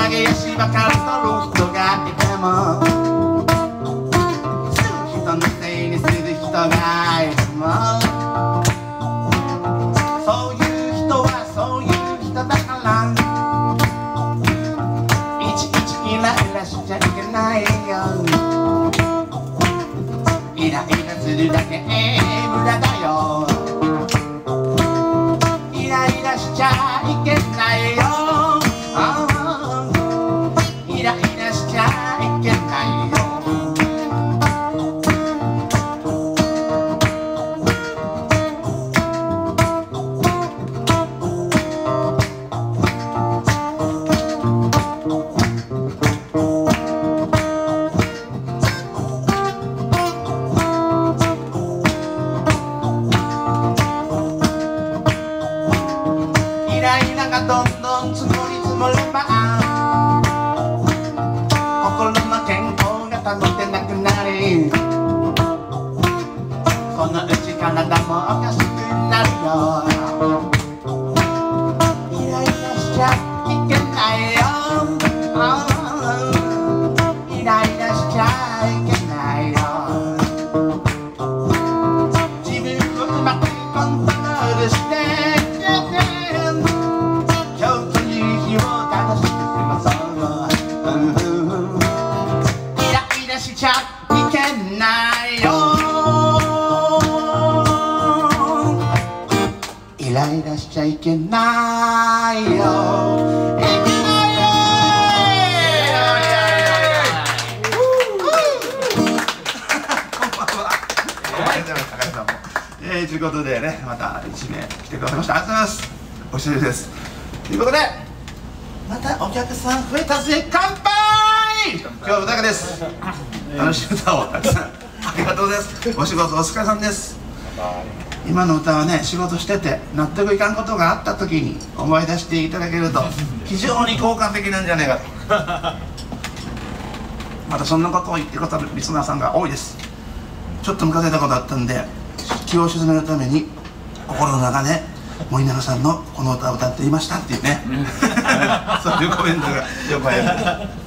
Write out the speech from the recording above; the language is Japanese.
げ足ばかり取る人がいても人のせいにする人がいてもそういう人はそういう人だからいちいちイライラしちゃいけないよイライラするだけ無駄だよイライラしちゃいけないよイライラしちゃいけないよイライラがどんどん積もり積もれば心の健康が保てなくなりそのうち体もおかしくなるよイライラしちゃいけないよイライラしちゃいけないよ自分をうまくコントロールしてしちゃいけないよイライラしちゃいけないよいけないよこんばんは高橋さんもということでねまた1名来てくださいましたありがとうございますお久しぶりですということでまたお客さん増えたぜ乾杯今日は歌です楽しい歌をたくさんありがとうございますお仕事お疲れさんです今の歌はね仕事してて納得いかんことがあった時に思い出していただけると非常に効果的なんじゃないかとまたそんなことを言ってくださるリスナーさんが多いですちょっとムカついたことあったんで気を静めるために心の中で森永さんのこの歌を歌っていましたっていうねそういうコメントがよくあります